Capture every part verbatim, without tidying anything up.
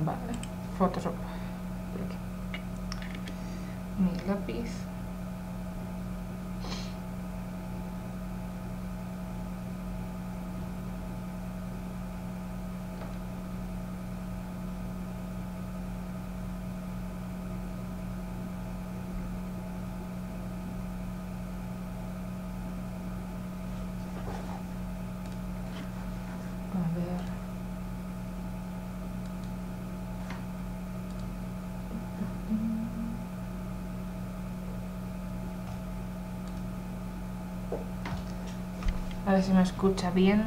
Vale, Photoshop. Por aquí. Mi lápiz. A ver. A ver si me escucha bien.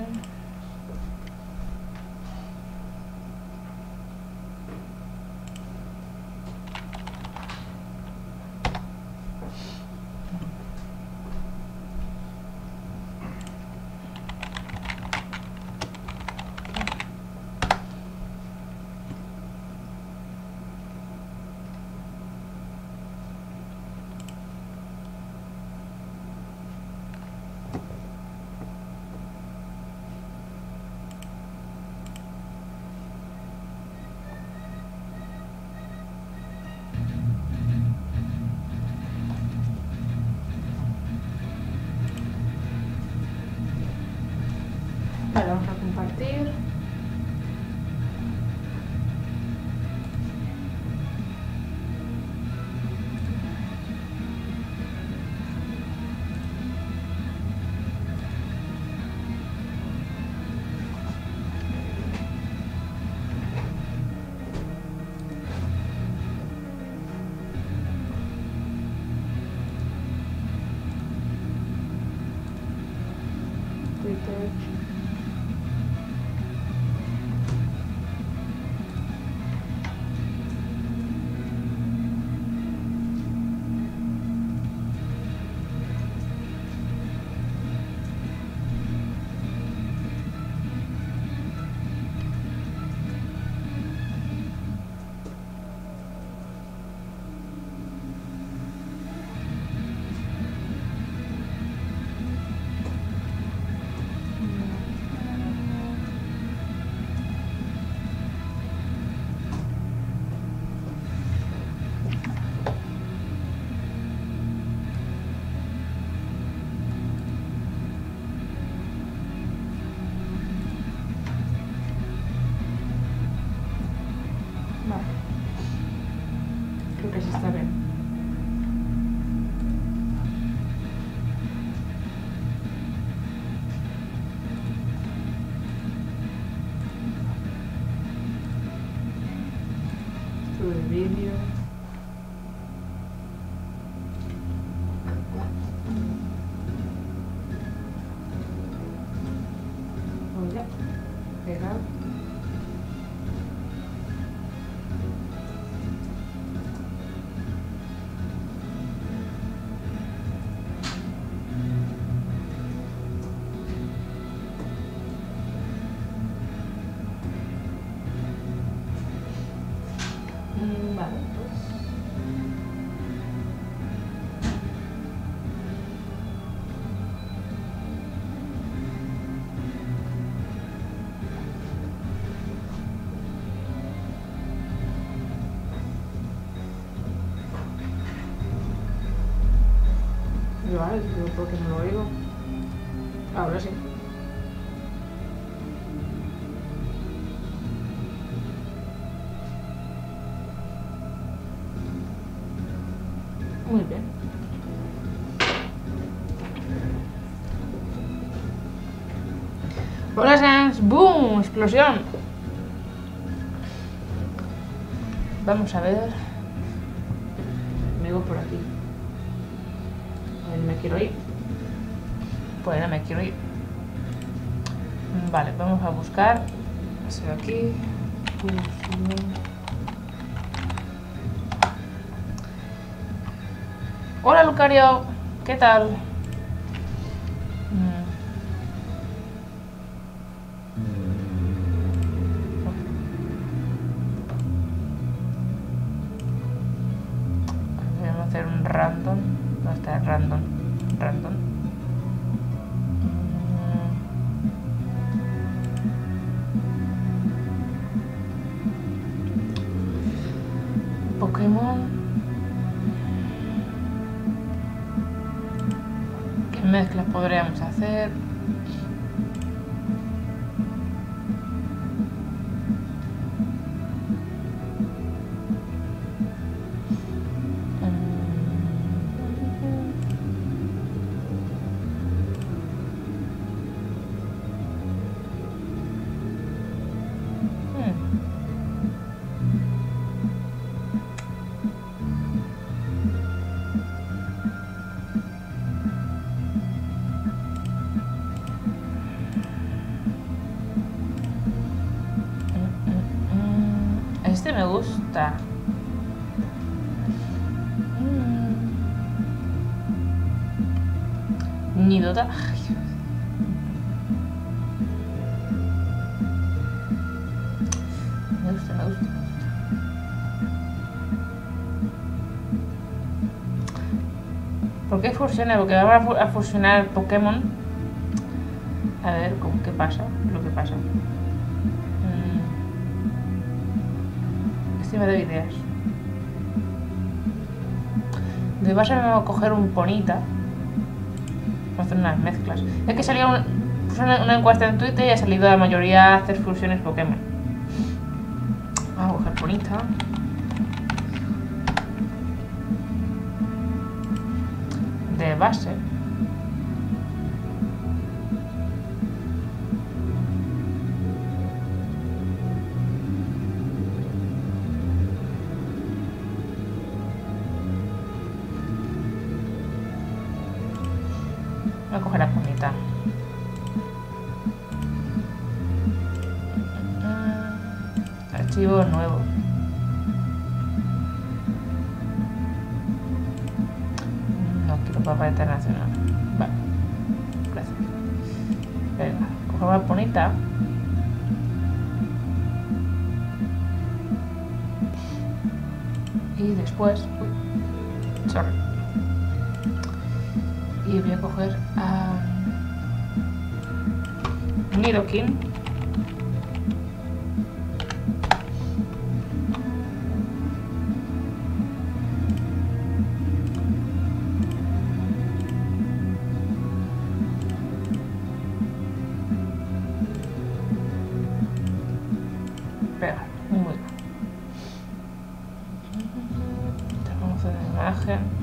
Vale, vamos a compartir. Twitter. Vale. Creo que sí está bien. Sube el vídeo. Voy a pegar. Mm, Vale, pues. Vale, digo, ¿por qué no lo oigo? Ahora sí. Muy bien. Hola, Sans. ¡Boom! ¡Explosión! Vamos a ver. Me voy por aquí. A ver, me quiero ir. Pues no me quiero ir. Vale, vamos a buscar. Estoy aquí. Hola, Lucario. ¿Qué tal? Vamos a hacer un random. ¿Dónde está el random? Random. Pokémon. ¿Qué mezclas podríamos hacer? Este me gusta. Mm. Nidota. Me gusta, me gusta. ¿Por qué fusiona? Porque vamos a fusionar Pokémon. A ver, ¿cómo qué pasa? Lo que pasa. Me da ideas. De base me voy a coger un Ponita. Vamos a hacer unas mezclas. Es que salió un, puse una, una encuesta en Twitter y ha salido la mayoría a hacer fusiones Pokémon. Vamos a coger Ponita. De base. Voy a coger la Ponita. Archivo nuevo. No quiero papá internacional. Vale. Gracias. Venga, cogemos la Ponita. Y después... Uy, sorry. Y voy a coger a Nidoking. Pega, muy bueno. Vamos a hacer una imagen.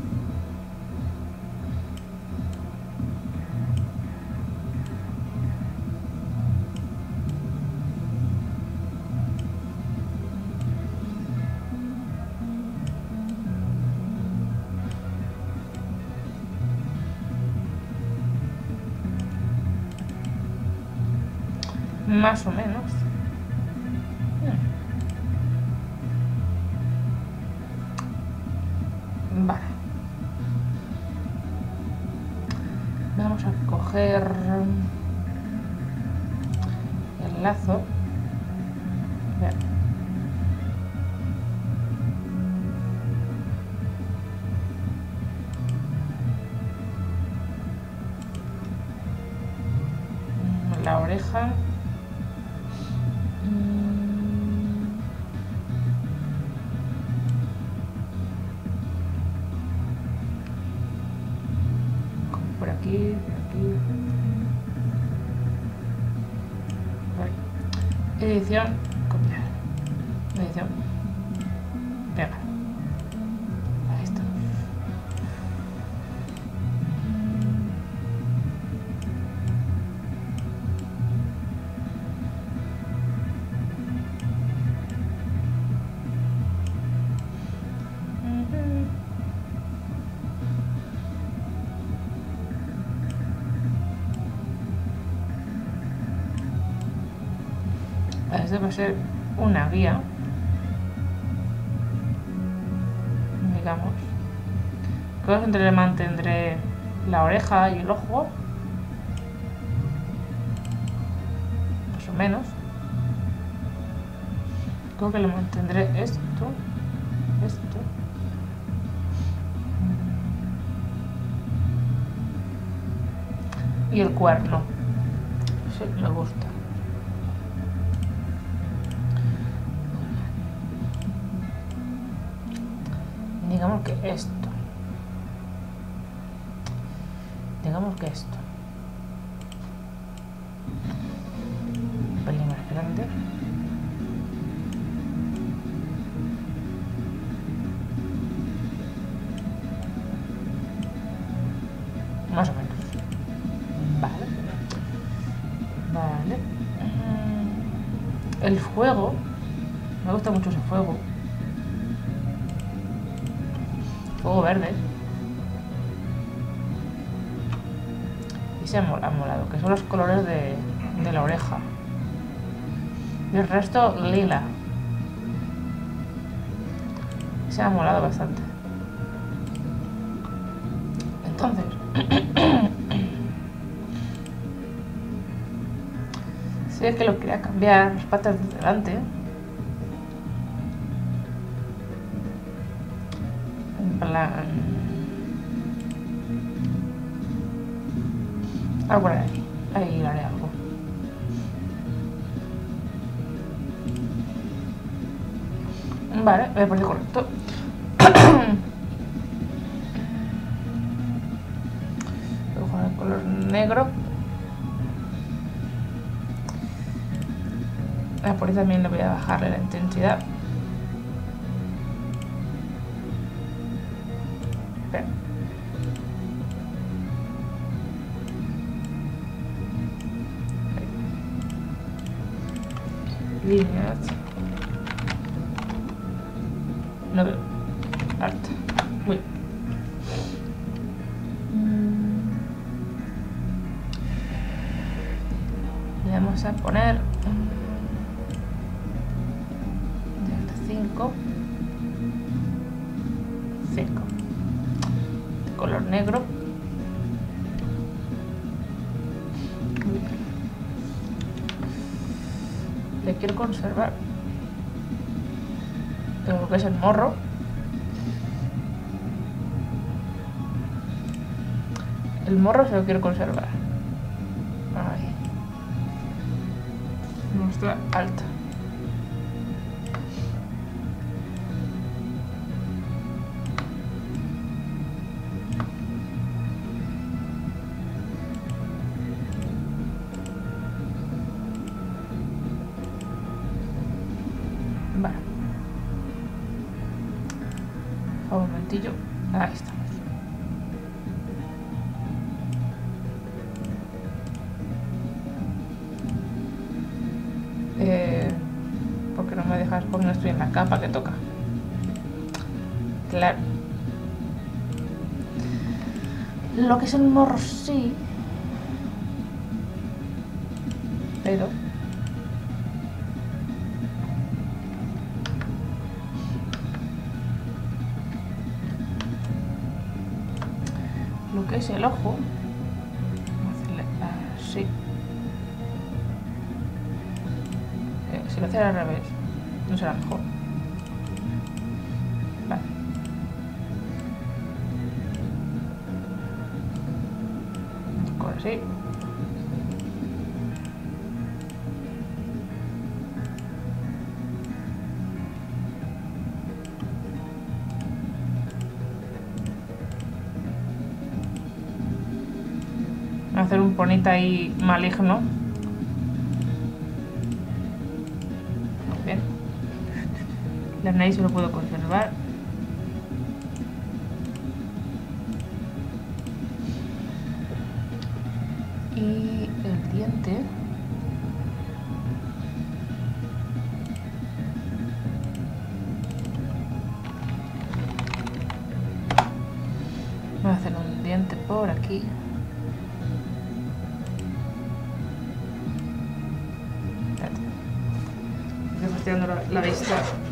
Más o menos. Hmm. Vale. Vamos a coger el lazo. Bien. La oreja. Por aquí, por aquí. Vale. Edición, copiar. Edición, pegar. Ahí está. Esto va a ser una guía, digamos. Creo que le mantendré la oreja y el ojo, más o menos. Creo que le mantendré esto, esto. Y el cuerno. Sí, me gusta. Digamos que esto. Digamos que esto. Un pelín más grande. Más o menos. Vale. Vale. El fuego. Me gusta mucho ese fuego. Fuego verde. Y se ha molado, que son los colores de, de la oreja. Y el resto lila. Se ha molado bastante. Entonces, si es que lo quería cambiar las patas de delante, en plan, algo por ahí, ahí haré algo. Vale, me parece correcto. Voy a poner color negro. Ah, por ahí también le voy a bajarle la intensidad. Espera. Líneas. No veo. Alta. Muy bien. Le vamos a poner cinco. cinco. Color negro. Le quiero conservar lo que es el morro. El morro se lo quiero conservar. Ahí. Muestra alta. Vale. Un momentillo. Ahí estamos. Eh, ¿Por qué no me dejas? Porque no estoy en la capa que toca. Claro. Lo que es el morro sí. Pero lo que es el ojo, vamos a hacerle así. Eh, si lo hiciera al revés, no será mejor. Vale. Ahora sí. Hacer un ponita ahí maligno. Bien. La nariz se lo puedo conservar. Y el diente. Voy a hacer un diente por aquí. Estoy fastidiando la, la vista.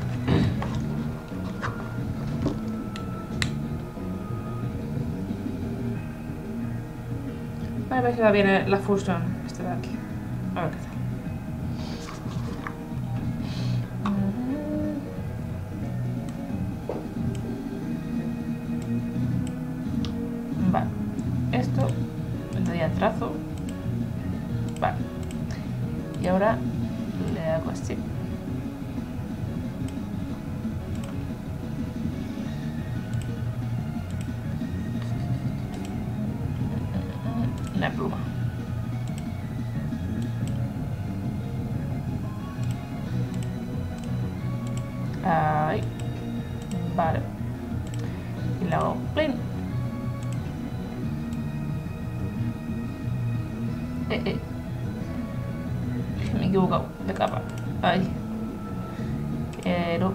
A ver si va bien la fusión. Este de aquí. A ver qué tal. Vale. Esto le doy a trazo. Vale. Y ahora le hago así. Ahí. Vale. Y le hago clean. Eh, eh. Me he equivocado de capa. Ahí. Quiero.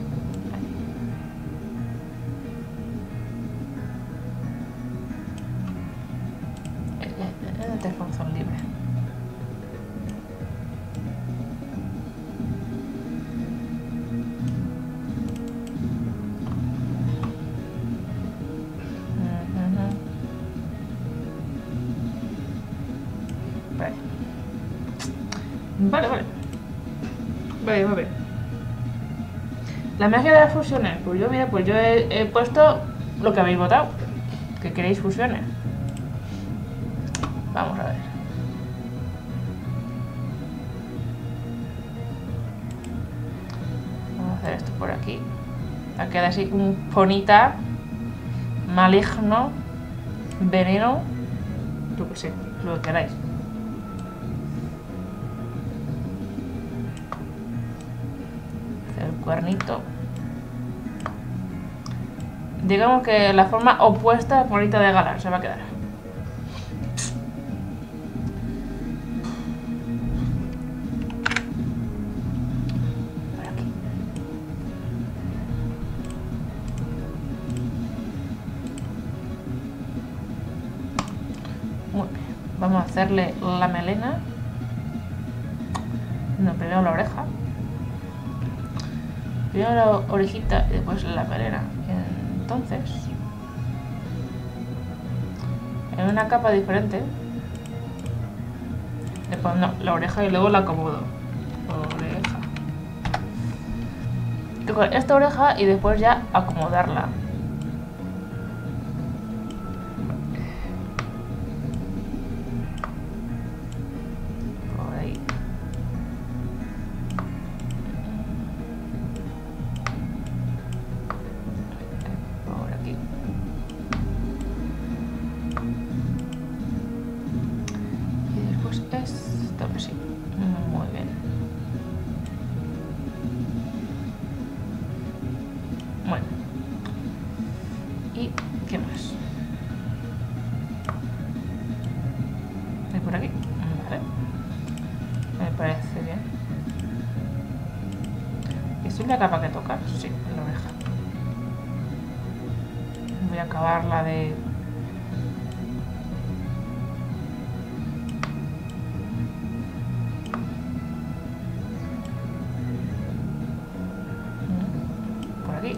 El teléfono son libre. Vale, vale. Vale, vale. La magia de las fusiones. Pues yo, mira, pues yo he, he puesto lo que habéis votado. Que queréis fusiones. Vamos a ver. Vamos a hacer esto por aquí. Va a quedar así un ponita maligno, veneno, yo que sé, lo que queráis. El cuernito. Digamos que la forma opuesta a Ponita de Galar se va a quedar. Por aquí. Muy bien. Vamos a hacerle la melena. No, primero la oreja. Primero la orejita y después la melena. Entonces, en una capa diferente, le pongo la oreja y luego la acomodo. Oreja. Coger esta oreja y después ya acomodarla. Por aquí, vale, me parece bien. ¿Esto es la capa que toca? Sí, la oreja. Voy a acabarla de... por aquí.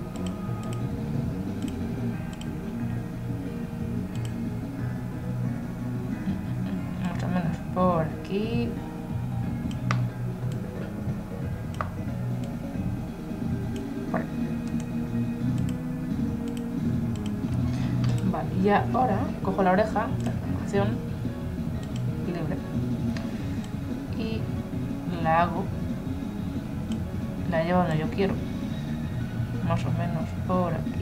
Por aquí. Por aquí. Vale, y ahora cojo la oreja, transformación libre, y la hago, la llevo donde yo quiero, más o menos por aquí.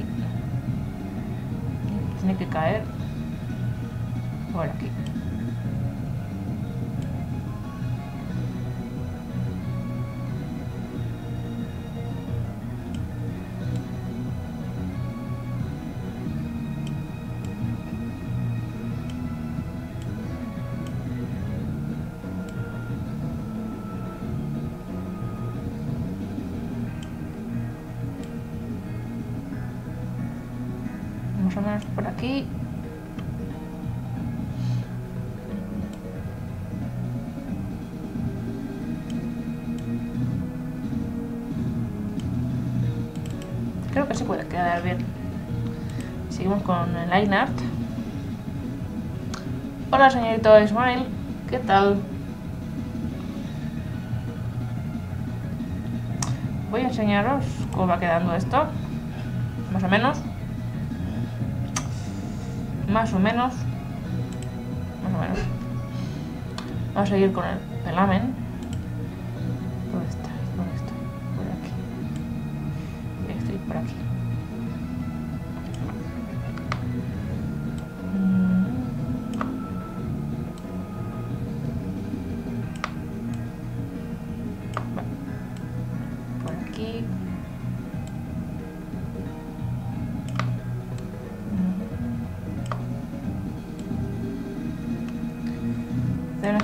Y tiene que caer por aquí. Más o menos por aquí. Creo que se puede quedar bien. Seguimos con el line art. Hola, señorito Ismael, ¿qué tal? Voy a enseñaros cómo va quedando esto, más o menos. Más o menos. Más o menos. Vamos a seguir con el pelamen. ¿Dónde está? ¿Dónde estoy? Por aquí. Estoy por aquí. Vale. Por aquí.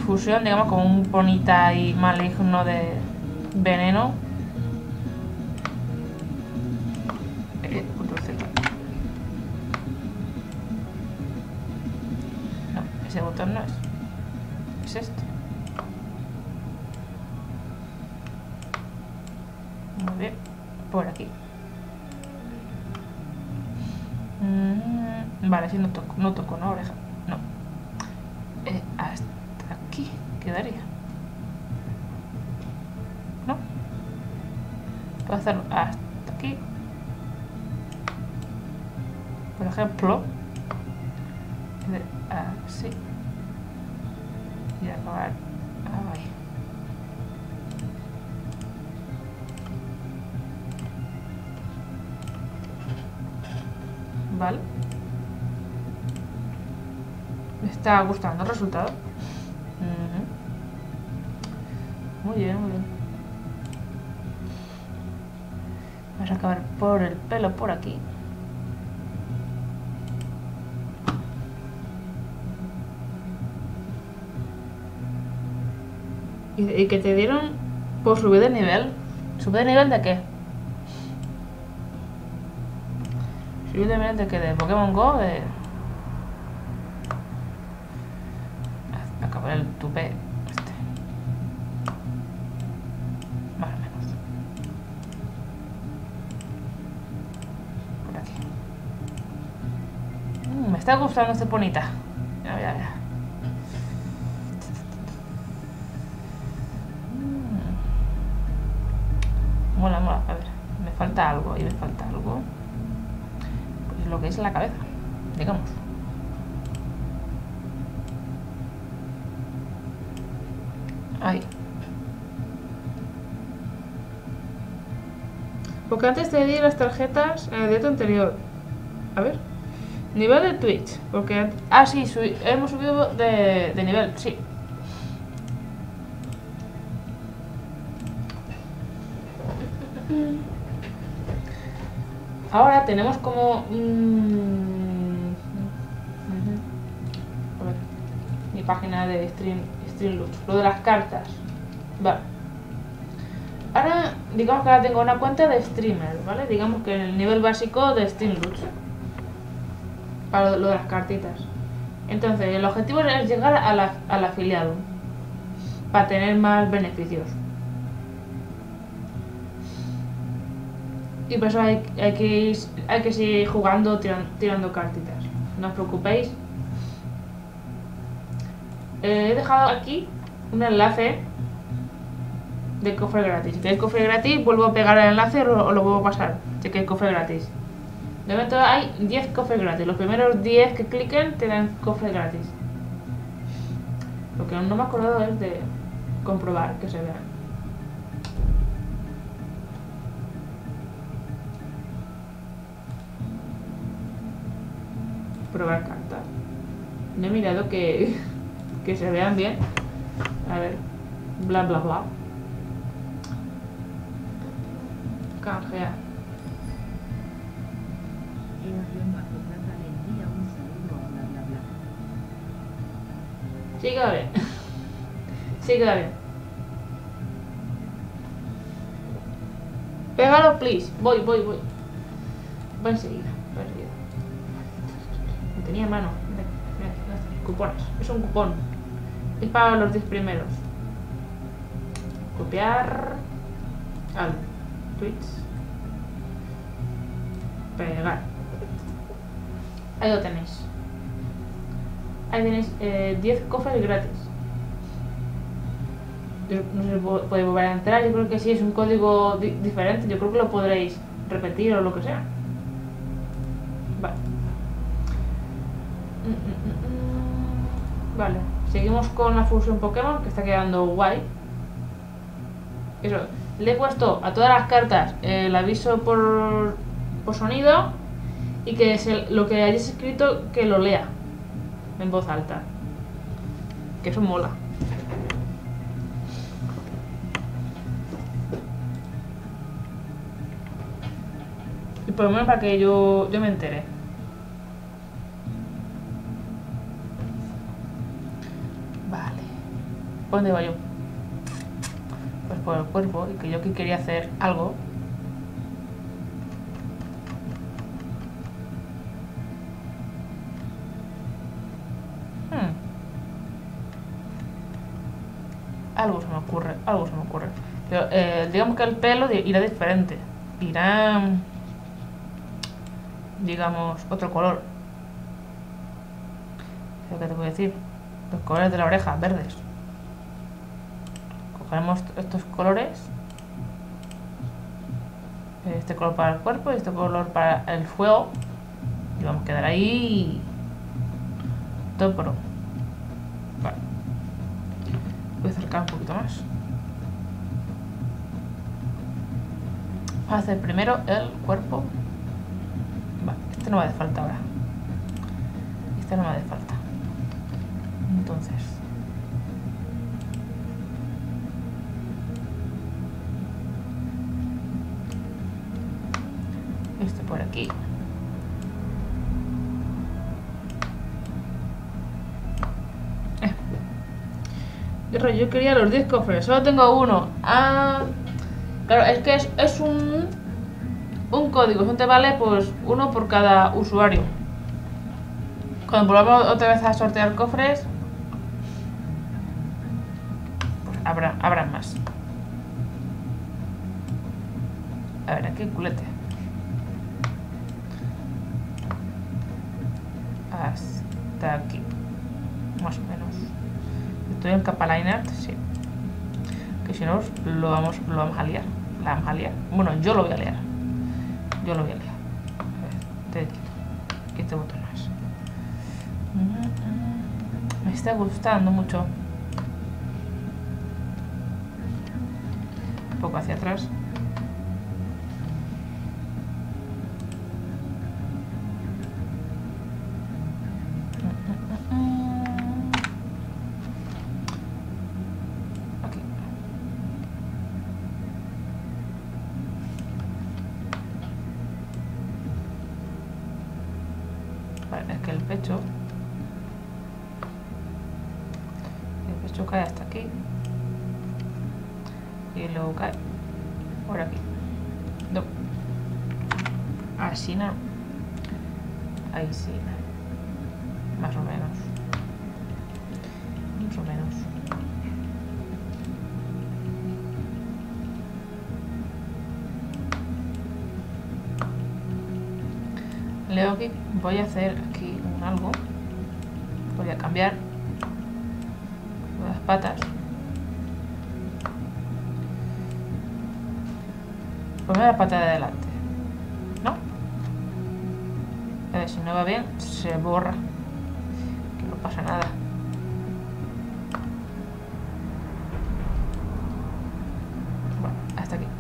fusión, digamos, como un bonita y maligno de veneno. Eh, no, ese botón no es. Es este. Muy bien. Por aquí. Mm, vale, si no toco, no toco una oreja. No. Eh, hasta aquí quedaría. ¿No? Puedo hacerlo hasta aquí. Por ejemplo. Así. Y acabar ahí. Vale. Me está gustando el resultado. Uh-huh. Muy bien, muy bien. Vamos a acabar por el pelo por aquí. ¿Y, y que te dieron por subir de nivel? ¿Subir de nivel de qué? ¿Subir de nivel de qué? ¿De Pokémon Go? De... Acabar el tupé este. Más o menos. Por aquí. Mm, me está gustando este ponita. A ver, a ver. Mola, mola, a ver, me falta algo, y me falta algo. Pues lo que es la cabeza, digamos. Ahí. Porque antes te di las tarjetas en el directo anterior. A ver. Nivel de Twitch. Porque. Ah, sí, subí, hemos subido de, de nivel, sí. Ahora tenemos como... Mmm, a ver, mi página de Stream, Streamloots, lo de las cartas. Vale. Ahora, digamos que ahora tengo una cuenta de streamer, ¿vale? Digamos que el nivel básico de Streamloots. Para lo de las cartitas. Entonces, el objetivo es llegar a la, al afiliado. Para tener más beneficios. Y por eso hay, hay, que, hay que seguir jugando, tiran, tirando cartitas. No os preocupéis. Eh, he dejado aquí un enlace de cofre gratis. Si queréis cofre gratis, vuelvo a pegar el enlace o lo, o lo vuelvo a pasar. Si queréis cofre gratis. De momento hay diez cofres gratis. Los primeros diez que cliquen te dan cofre gratis. Lo que no me he acordado es de comprobar que se vean. Probar cartas. No he mirado que, que se vean bien. A ver. Bla bla bla. Canjear. Sí, queda bien. Sí, queda bien. Pégalo, please. Voy, voy, voy. Va enseguida. Va enseguida. No tenía mano. Mira, mira, mira, cupones. Es un cupón. Es para los diez primeros. Copiar. Al tweets. Pegar. Ahí lo tenéis. Ahí tenéis eh, diez cofres gratis. Yo no sé si podéis volver a entrar. Yo creo que sí, es un código di diferente. Yo creo que lo podréis repetir o lo que sea. Vale. Mm, mm, mm. Vale. Seguimos con la fusión Pokémon, que está quedando guay. Eso. Le he puesto a todas las cartas el aviso por, por sonido y que se, lo que hayas escrito que lo lea en voz alta. Que eso mola. Y por lo menos para que yo, yo me entere. Vale. ¿Por dónde iba yo? Pues por el cuerpo, y que yo aquí quería hacer algo. Hmm. Algo se me ocurre, algo se me ocurre. Pero eh, digamos que el pelo irá diferente. Irá, digamos, otro color. ¿Qué te puedo decir? Los colores de la oreja, verdes. Cogeremos estos colores. Este color para el cuerpo y este color para el fuego. Y vamos a quedar ahí todo pro. Vale. Voy a acercar un poquito más. Vamos a hacer primero el cuerpo. Vale, este no me hace falta ahora. Este no me hace falta. Entonces, este por aquí. Eh. Yo quería los diez cofres, solo tengo uno. Ah, claro, es que es, es un un código, eso te vale pues uno por cada usuario. Cuando volvamos otra vez a sortear cofres, pues habrá, habrá más. A ver, aquí culete. Hasta aquí. Más o menos. Estoy en capa line art, sí. Que si no, lo vamos, lo vamos a liar. La vamos a liar. Bueno, yo lo voy a liar. Yo lo voy a liar. A ver, te quito. Este botón más. Me está gustando mucho. Un poco hacia atrás. Aquí. Vale, es que el pecho el pecho cae hasta aquí y luego cae por aquí. No. Así no. Ahí sí. Más o menos. Más o menos. Leo aquí. Voy a hacer aquí un algo. Voy a cambiar las patas. Ponme la pata de adelante. ¿No? A ver, si no va bien, se borra. Que no pasa nada. Bueno, hasta aquí.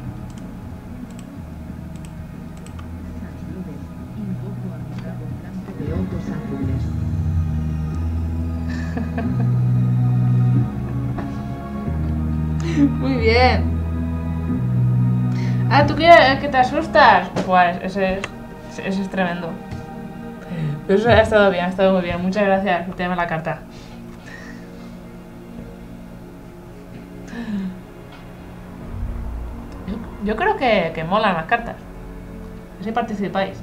Muy bien. Ah, ¿tú quieres que te asustas? Pues ese es, ese es tremendo. Pero eso ha estado bien, ha estado muy bien. Muchas gracias por tenerme la carta. Yo, yo creo que, que molan las cartas. Si participáis.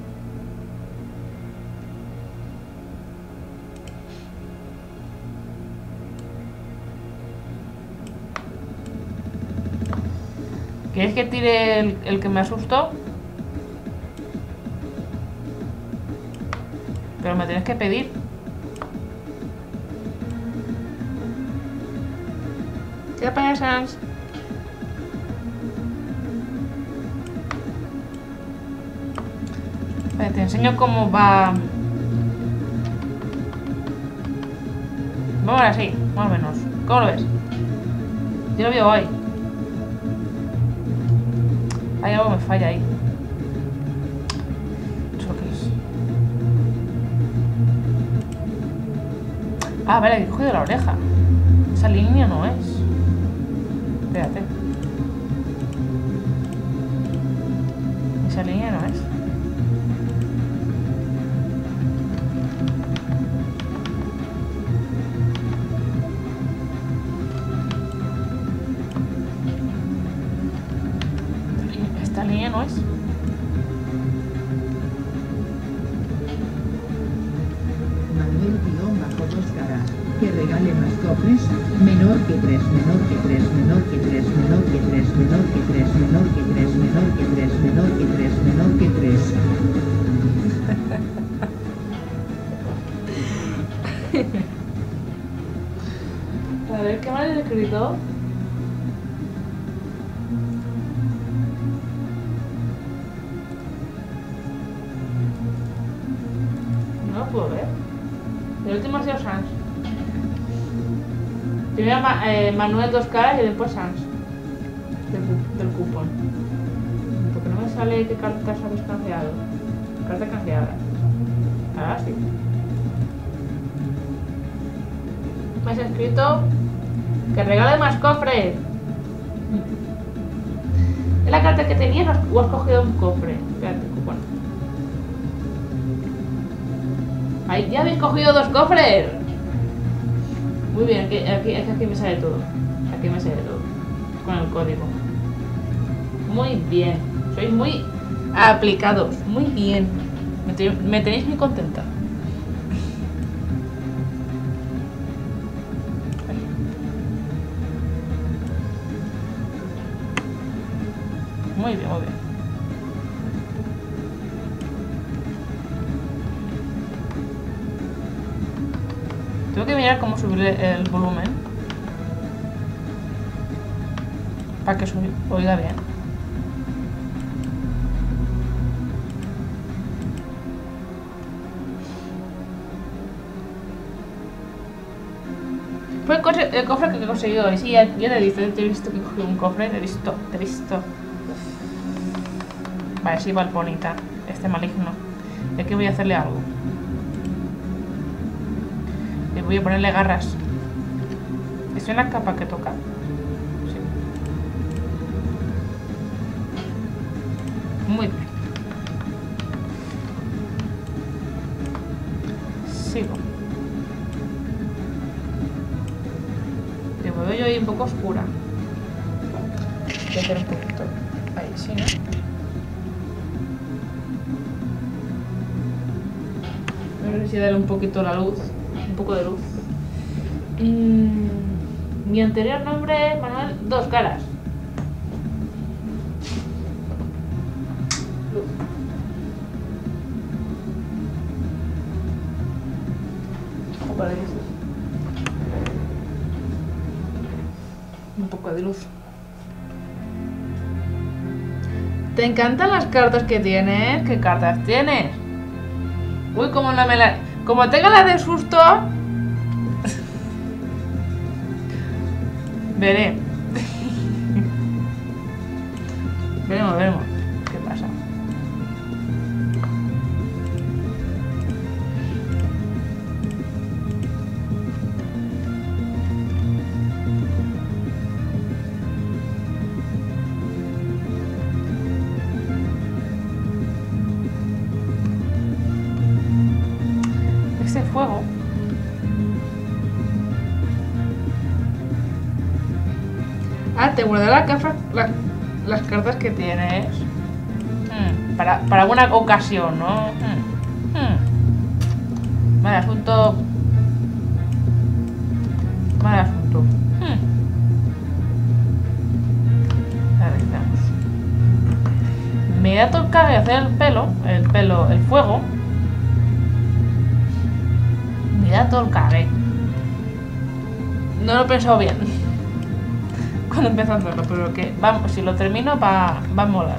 ¿Quieres que tire el, el que me asustó? Pero me tienes que pedir. ¿Qué pasa? Vale, te enseño cómo va. Vamos así, más o menos. ¿Cómo lo ves? Yo lo veo ahí. Hay algo que me falla ahí. ¿Eso qué es? Ah, vale, he cogido la oreja. Esa línea no es. Espérate. Esa línea no es. Esta línea no es. Manuel guión bajo dos caras. Que regale más cofres. Menor que tres, menor que tres, menor que tres, menor que tres, menor que tres, menor que tres, menor que tres, menor que tres, menor que tres. A ver, ¿qué mal he escrito? No lo puedo ver. El último ha sido Sans. Primero Ma eh, Manuel dos caras y después Sans. Del, del cupón. Porque no me sale qué cartas habéis canjeado. Cartas canjeadas. Ahora sí. Me has escrito que regale más cofres. ¿Es la carta que tenías o has cogido un cofre? Espérate, cupón. ¡Ay, ya habéis cogido dos cofres! Muy bien, aquí, aquí, aquí me sale todo. Aquí me sale todo. Con el código. Muy bien. Sois muy aplicados. Muy bien. Me, te, me tenéis muy contenta. Muy bien, muy bien. Tengo que mirar cómo subir el volumen para que se oiga bien. Fue el cofre, el cofre que he conseguido hoy. Sí, ya, ya te he visto, te he visto que he cogido un cofre, te he visto, te he visto. Vale, sí, va el bonita, este maligno. Y aquí voy a hacerle algo. Le voy a ponerle garras. ¿Es una capa que toca? Sí. Muy bien. Sigo. Le veo yo ahí un poco oscura. Voy a hacer un poquito. Ahí, sí, ¿no? Voy a ver si darle un poquito la luz. Un poco de luz. Mm, mi anterior nombre es Manuel Dos Caras. Luz. Un poco de luz. Un poco de luz. ¿Te encantan las cartas que tienes? ¿Qué cartas tienes? Uy, como no me la... Como tenga la de susto... Veré. Veremos, veremos. ¿Qué pasa? Ese fuego... Ah, te guardaré la caja, la, las cartas que tienes. Hmm, para, para alguna ocasión, ¿no? Hmm, hmm. Vale, asunto. Vale, asunto. Hmm. A ver, veamos. Me voy a tocar hacer el pelo, el pelo, el fuego. Me da todo el cague. No lo he pensado bien cuando empiezo a hacerlo, pero que vamos, si lo termino va, va a molar.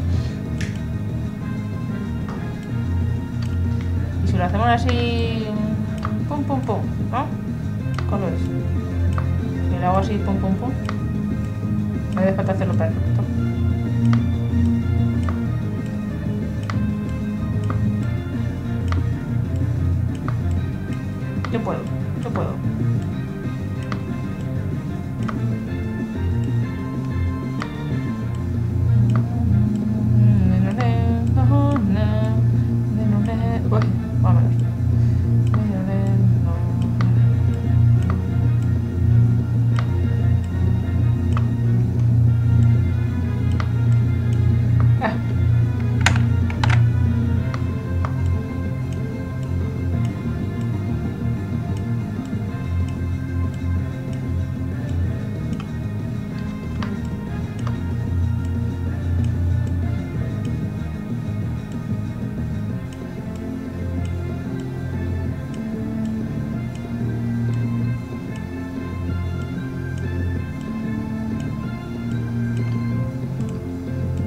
Y si lo hacemos así, pum pum pum, ¿no? Colores. Y lo hago así, pum pum pum. No hace falta hacerlo perfecto. Yo puedo, yo puedo. Uy, vámonos.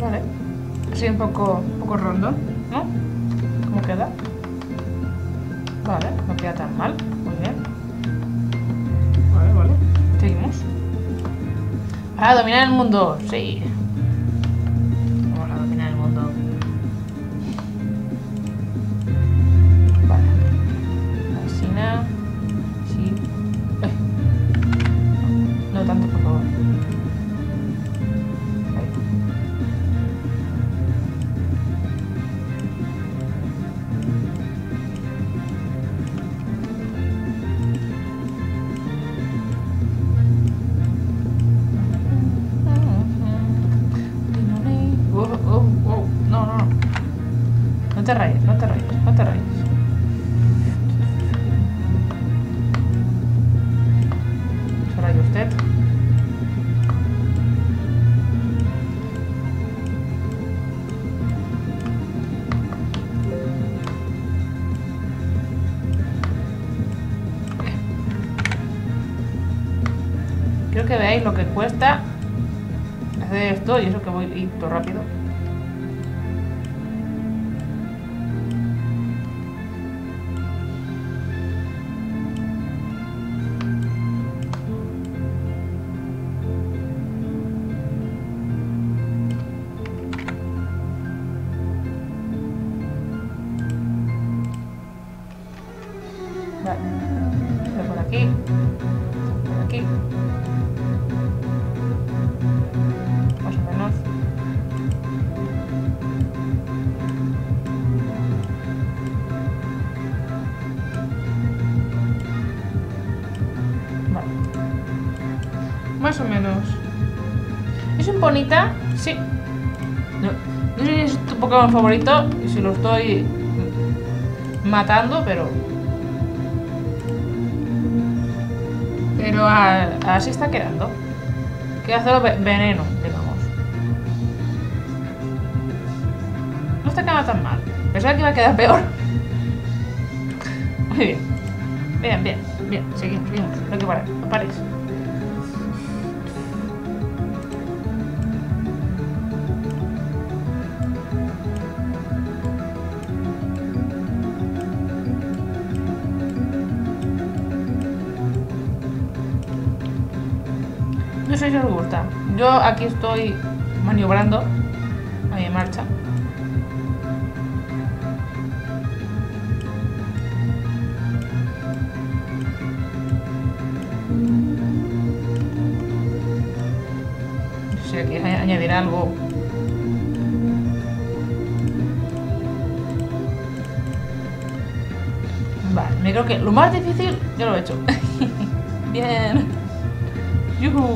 Vale. Así un poco, un poco random, ¿no? ¿Cómo queda? Vale, no queda tan mal. Muy bien. Vale, vale. Seguimos. Para dominar el mundo. Sí. Vamos a dominar el mundo. Vale. Así nada. Sí. Eh. No, no tanto, por favor. Ahí. Oh, oh, oh. No, no, no. No te rayes, no te rayes, no te rayes. ¿Se raya usted? Quiero que veáis lo que cuesta hacer esto y eso que voy a ir todo rápido. Vale. Voy por aquí. Por aquí. Más o menos. Vale. Más o menos. ¿Es un bonita? Sí. No, no sé si es tu Pokémon favorito y si lo estoy matando, pero... Pero a, así está quedando. Quiero hacerlo veneno, digamos. No está quedando tan mal. Pensaba que iba a quedar peor. Muy bien. Bien, bien, bien. Seguimos, seguimos. No hay que parar. No paréis. No sé si os gusta. Yo aquí estoy maniobrando a mi marcha. No sé, aquí añadir algo. Vale, me creo que lo más difícil ya lo he hecho. Bien. Yuhu.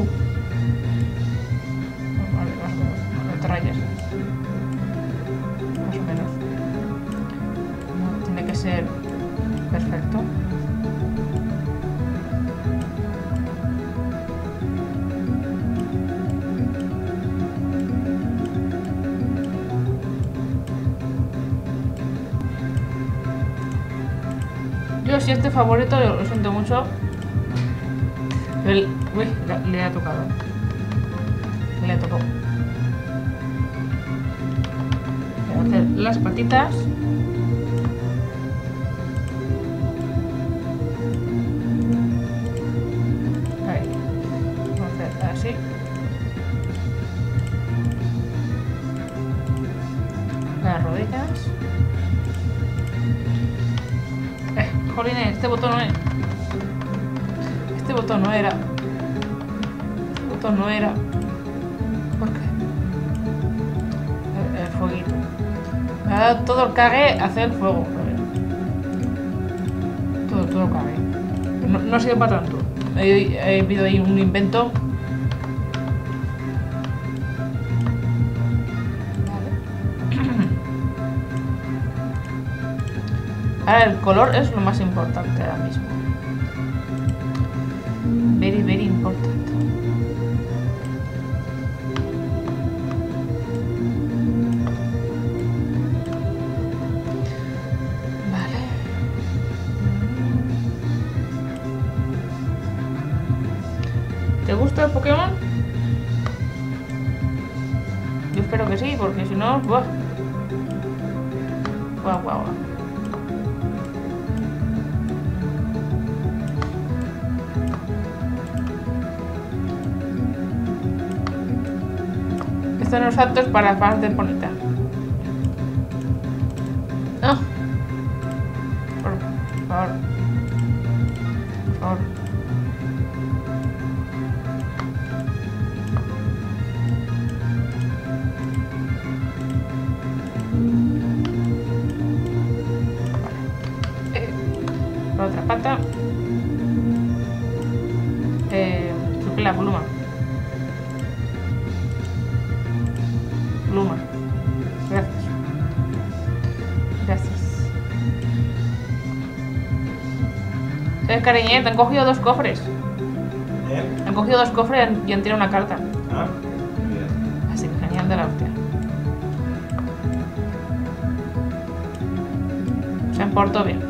Vale, más o menos. No te rayes. Más o menos. No tiene que ser perfecto. Yo si este favorito, lo siento mucho. El, uy, le, le ha tocado. Le ha tocado. Voy a hacer las patitas. Ahí. Vamos a hacer así. Las rodillas. Eh, jolines, este botón no es. Este botón no era. Este botón no era. ¿Por qué? El, el fueguito. Me ha dado todo el cague hacer el fuego. Todo, todo el cague. No, no ha sido para tanto. He, he habido ahí un invento. Ahora el color es lo más importante ahora mismo. Very, very important. Vale. ¿Te gusta el Pokémon? Yo Espero que sí, porque si no... Buah. Guau, guau, guau. Estos son los actos para fans de Ponita. No. Por favor. Por favor. La otra pata. Eh, creo que la pluma. Pluma. Gracias. Gracias. ¿Sabes, cariñet? Han cogido dos cofres. ¿Eh? Han cogido dos cofres y han tirado una carta. Ah, muy bien. Así que genial de la hostia. Se han portado bien.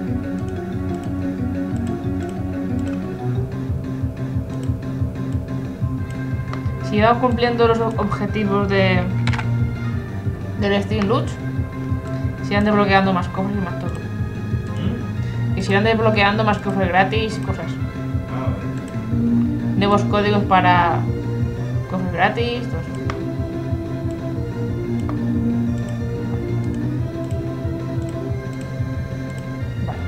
Si van cumpliendo los objetivos de del Steam Loot, se irán desbloqueando más cofres y más todo. ¿Mm? Y se irán desbloqueando más cofres gratis y cosas. Ah, vale. Nuevos códigos para cofres gratis, todo eso. Vale.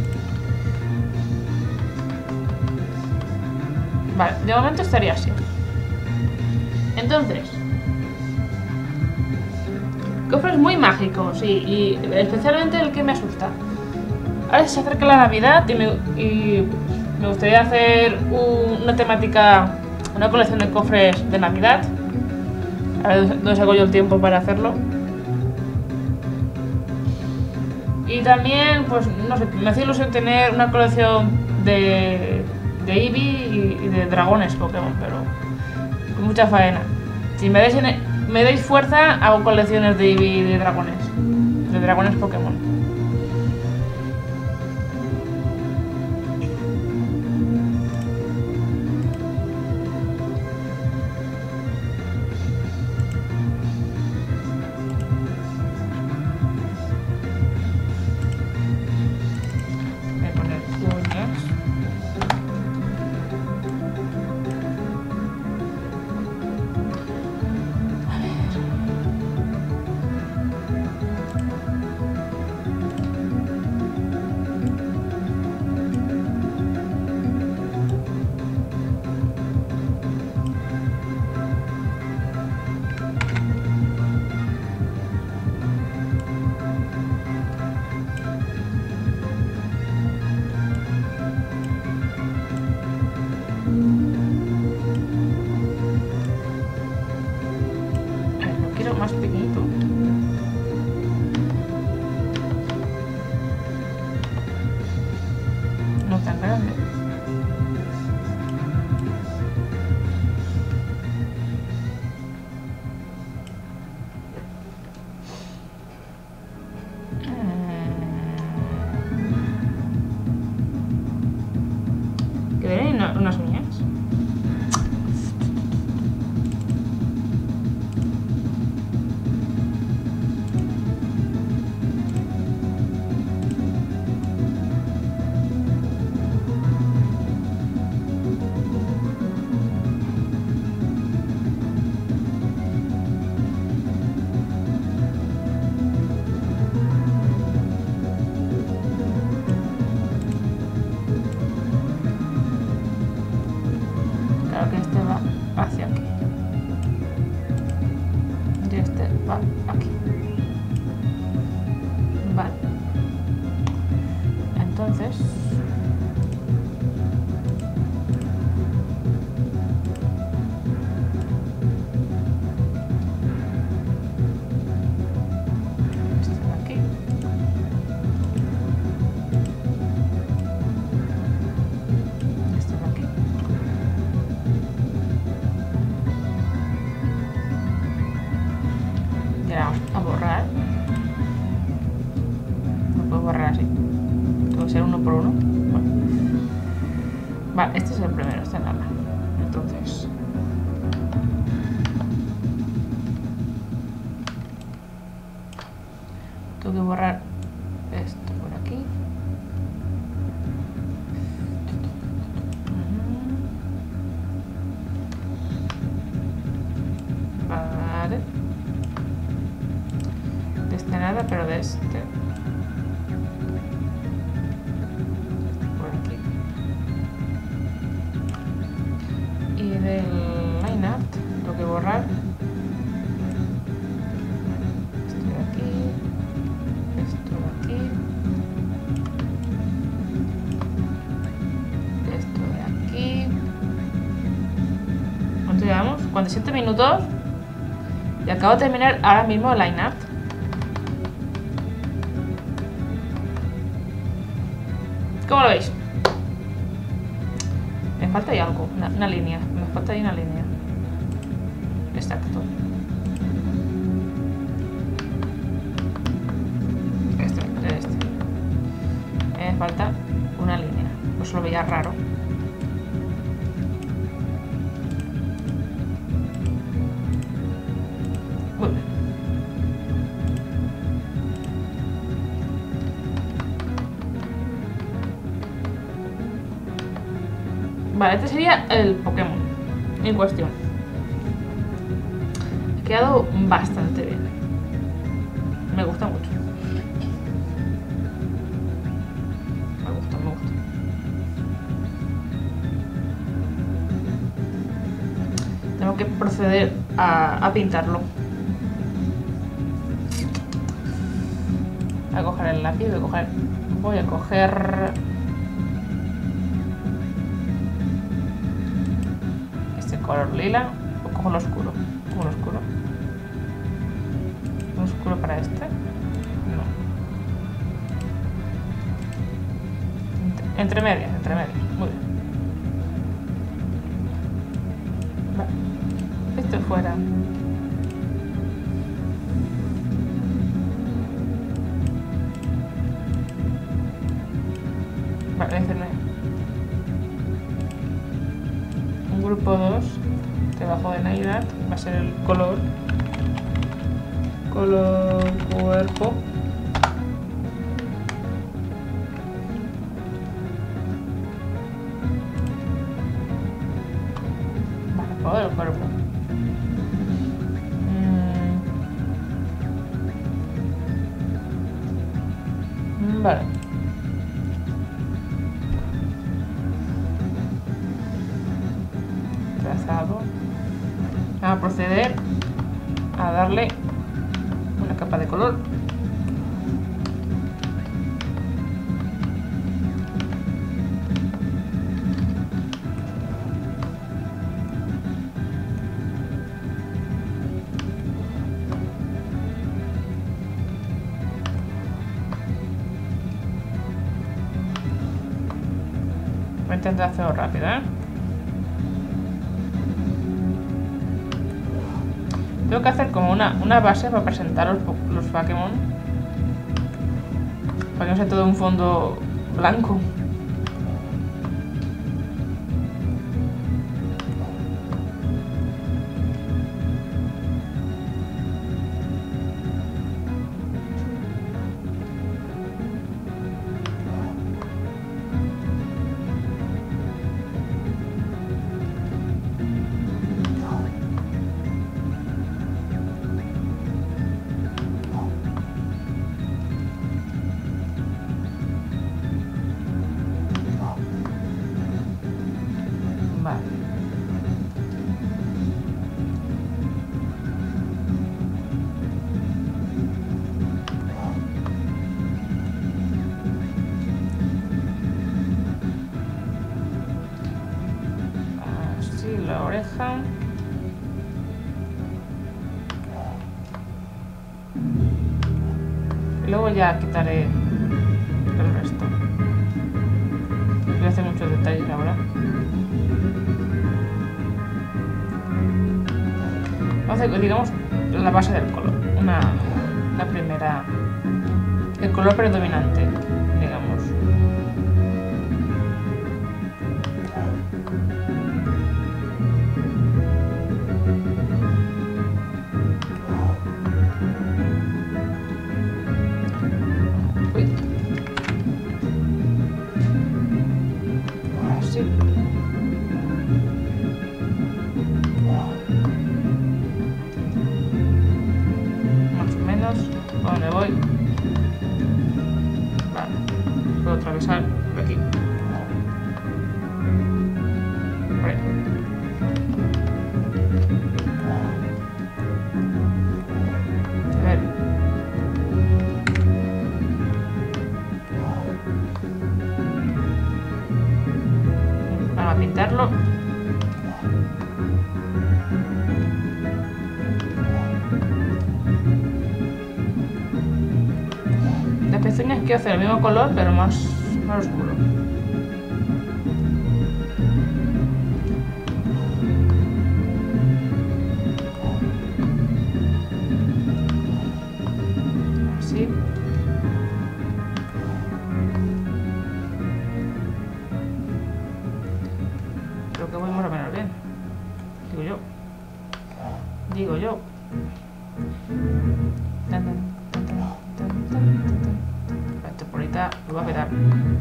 Vale, de momento estaría así. Entonces, cofres muy mágicos y, y especialmente el que me asusta. Ahora se acerca la Navidad y me, y me gustaría hacer un, una temática, una colección de cofres de Navidad. A ver dónde saco yo el tiempo para hacerlo. Y también, pues, no sé, me hacía ilusión tener una colección de, de Eevee y, y de dragones Pokémon, pero con mucha faena. Si me dais, me dais fuerza, hago colecciones de Eevee y de dragones. De dragones Pokémon. Voy a poner uñas. Más pequeñito. No tan grande. Mm. ¿Quedarían unas mías? Que este va hacia aquí y este va aquí. Vale, entonces este va aquí, este va aquí. A borrar. No puedo borrar así. Tengo que ser uno por uno. Bueno. Vale, este es el primero, este nada. Entonces. Tengo que borrar esto por aquí. Vale. De este nada, pero de este. Por aquí. Y del line art tengo que borrar. Esto de aquí. Esto de aquí. Esto de aquí. ¿Cuánto llevamos? cuarenta y siete minutos. Y acabo de terminar ahora mismo el line art. ¿Cómo lo veis? Me falta ahí algo, una, una línea. Me falta ahí una línea. Exacto. Este, este. Me falta una línea. Pues lo veía raro. Muy bien. Vale, este sería el Pokémon en cuestión. Ha quedado bastante bien. Me gusta mucho. Me gusta, me gusta. Tengo que proceder a, a pintarlo. Voy a coger el lápiz, voy a coger... Voy a coger... color lila o cojo lo oscuro. Cojo lo oscuro. ¿Un oscuro para este? No. Entre, entre medias, entre medias. Muy bien. Vale. Esto fuera. Vale, este no. Grupo dos, debajo de Navidad, va a ser el color, color cuerpo. Vale, color del cuerpo. Mm. Vale. Vamos a proceder a darle una capa de color. Voy a intentar hacerlo rápido, ¿eh? Tengo que hacer como una, una base para presentar los, los Pokémon. Para que no sea todo un fondo blanco. oreja. Y luego ya quitaré el resto. Voy a hacer muchos detalles ahora. Vamos a hacer, digamos, la base del color. Una, la primera. El color predominante, digamos. ¿Por dónde voy? Vale. Puedo atravesar por aquí. Por ahí. A ver. Vamos a pintarlo. Las pezuñas quiero hacer el mismo color, pero más, más oscuro. Así. Creo que voy más o menos bien. Digo yo. Digo yo. Tan, tan, tan, tan, tan, tan, tan. Esto por ahorita lo va a petar.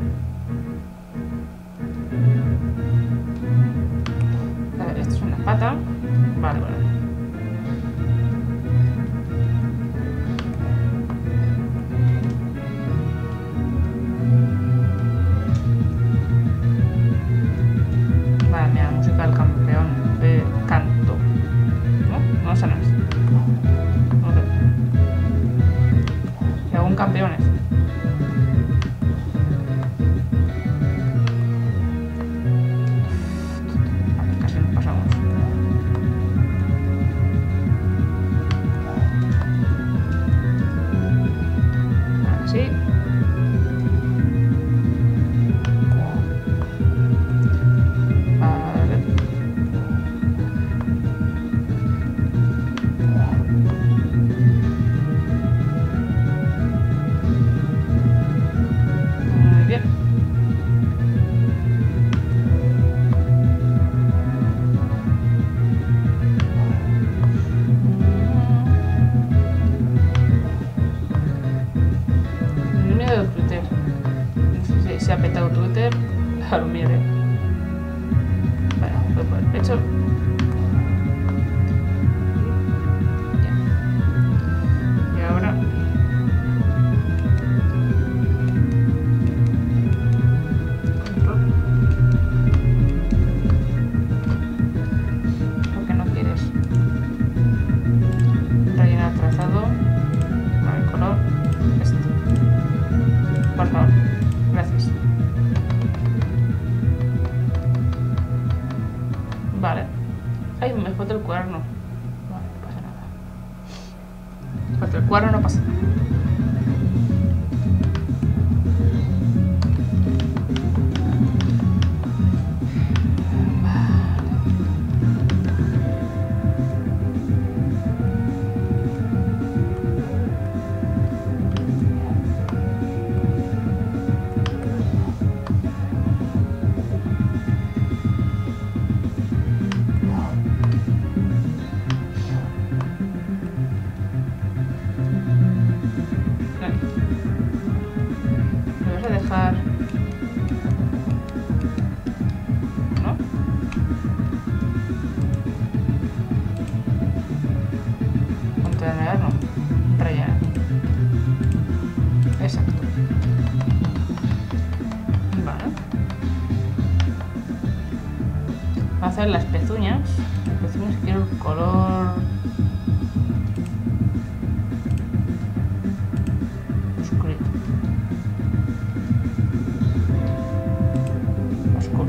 A ver, esto es una pata. Vale, vale. Vale, mira, música del campeón de canto. ¿No? No sé nada. No sé. Según campeones. Vale, casi nos pasamos. Así. Vale. Muy bien. No me ha dado Twitter. No sé si se ha petado Twitter. A lo mire. Vale, voy por el pecho. Ya. Y ahora. Control. ¿Por qué no quieres? Rellenar trazado. Vale, color. Este. Por favor. Gracias. Vale. Ay, me falta el cuaderno. Vale, no pasa nada. Me falta el cuaderno, no pasa nada. Vale. ¿Me vas a dejar? ¿No? Contener, no. Rellenar. Exacto. Vale. Vamos a hacer las pezuñas. Las pezuñas quiero el color oscurito. Oscuro.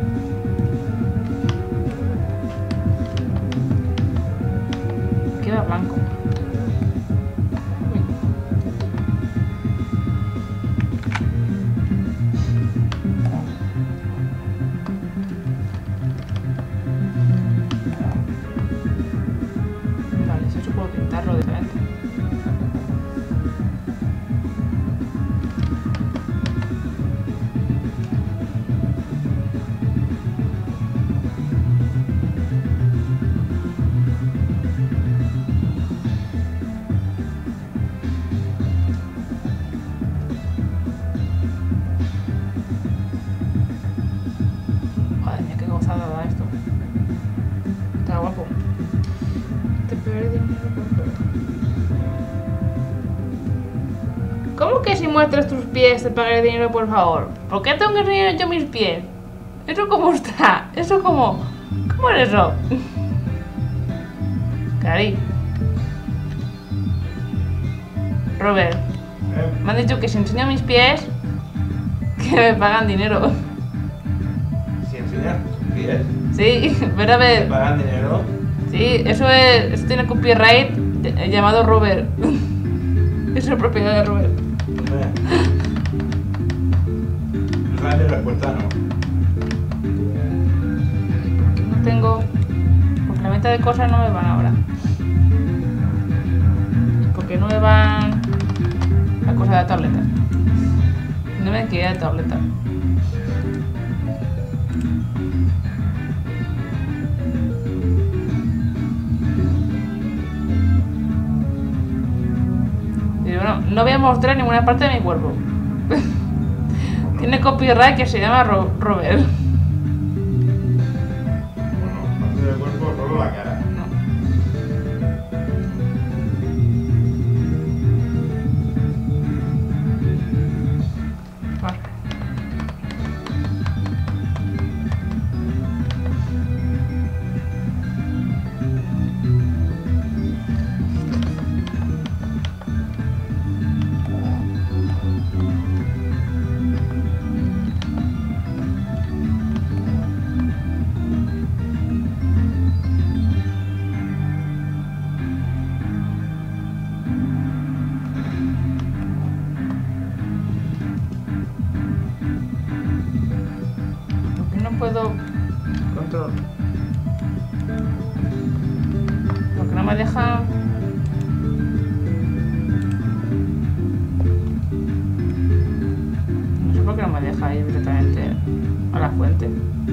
Queda blanco. Uy. ¿Cómo que si muestras tus pies te pagaré dinero, por favor? ¿Por qué tengo que enseñar yo mis pies? ¿Eso cómo está? ¿Eso cómo? ¿Cómo es eso? Cari. Robert, ¿Eh? me han dicho que si enseño mis pies, que me pagan dinero. Si enseñas tus pies, Sí, pero a te ver. pagan dinero. Sí, eso es. Eso tiene copyright eh, llamado Robert. Es la propiedad de Robert. Hombre. No sabes mi respuesta, ¿no? No tengo. Porque la mitad de cosas no me van ahora. Porque no me van. La cosa de la tableta. No me queda de tableta. Y bueno, no voy a mostrar ninguna parte de mi cuerpo. Tiene copyright que se llama Ro- Robert. Bueno, parte del cuerpo, solo la cara. No. Vale. Porque no puedo control. Porque no me deja. No sé por qué no me deja ir directamente a la fuente.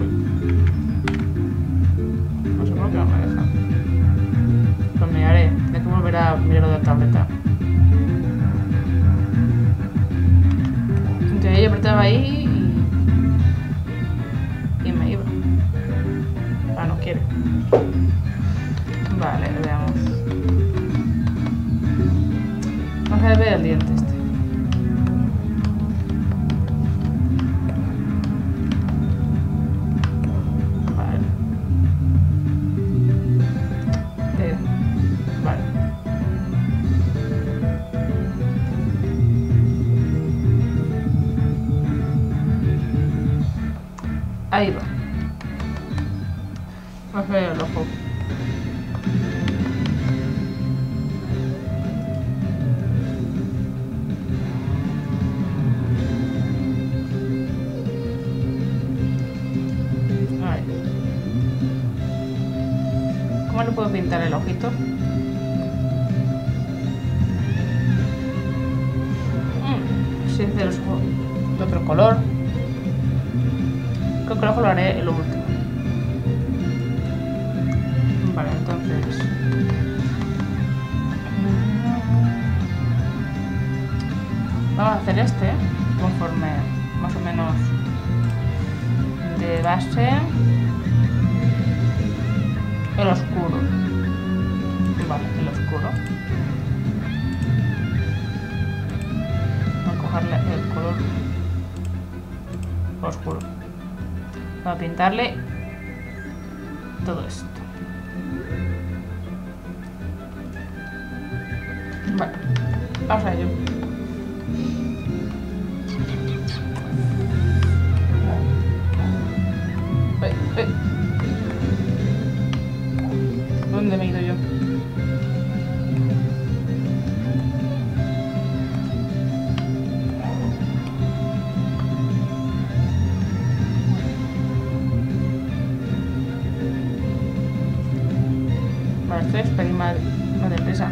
No sé por qué no me deja. Lo miraré. Tengo que volver a mirarlo de la tableta. Entonces yo apretaba ahí y, y me iba. Ah, no quiere. Vale, veamos. Vamos a ver el diente este. Vale. Eh, vale. Ahí va. Vamos a ver el ojo. Ahí. ¿Cómo le puedo pintar el ojito? Mm, si es de los ojos de otro color. Creo que el ojo lo haré en lo último. Vale, entonces. Vamos a hacer este conforme más o menos de base. El oscuro. Vale, el oscuro. Voy a cogerle el color oscuro. Voy a pintarle todo esto. Vale, vamos a ello. Eh, eh. ¿Dónde me he ido yo? Vale, estoy esperando más, más deprisa.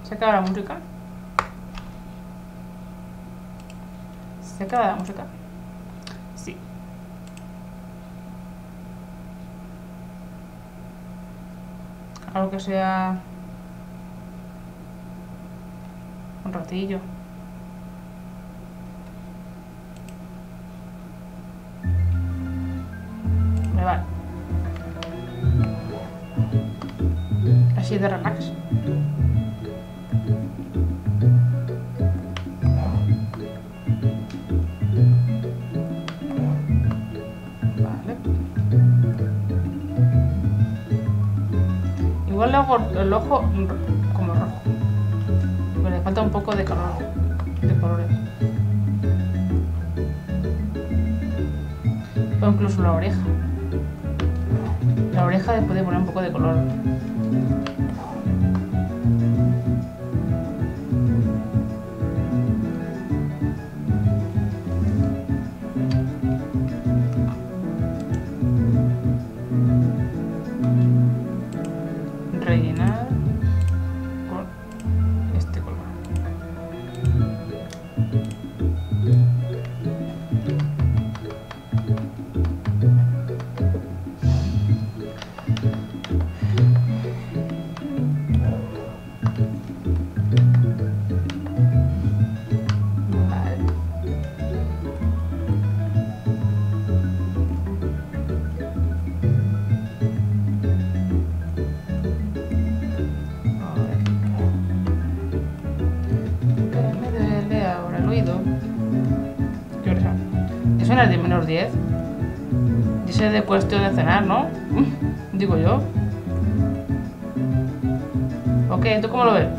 ¿Se acaba la música? ¿Se acaba la música? Sí. Algo que sea... un ratillo. Me vale. Así de relax. Igual le hago el ojo como rojo. Pero le falta un poco de color. De colores. O incluso la oreja. La oreja le puede poner un poco de color. Rellenar con este color. Vale. ¿Qué hora son? Eso era de menos diez. Dice de cuestión de cenar, ¿no? Digo yo. Ok, ¿tú cómo lo ves?